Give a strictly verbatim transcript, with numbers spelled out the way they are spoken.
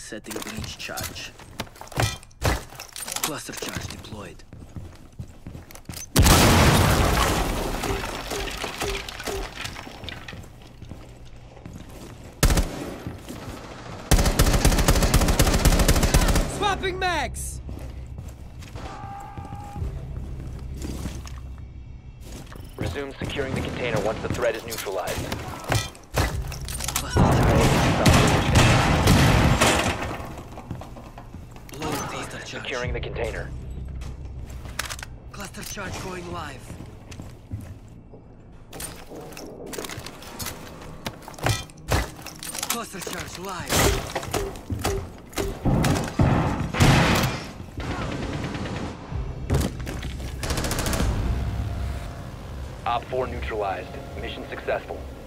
Setting breach charge. Cluster charge deployed. Swapping mags! Resume securing the container once the threat is neutralized. Cluster charge. Low cluster charge. Securing the container. Cluster charge going live. Cluster charge live. Op four neutralized. Mission successful.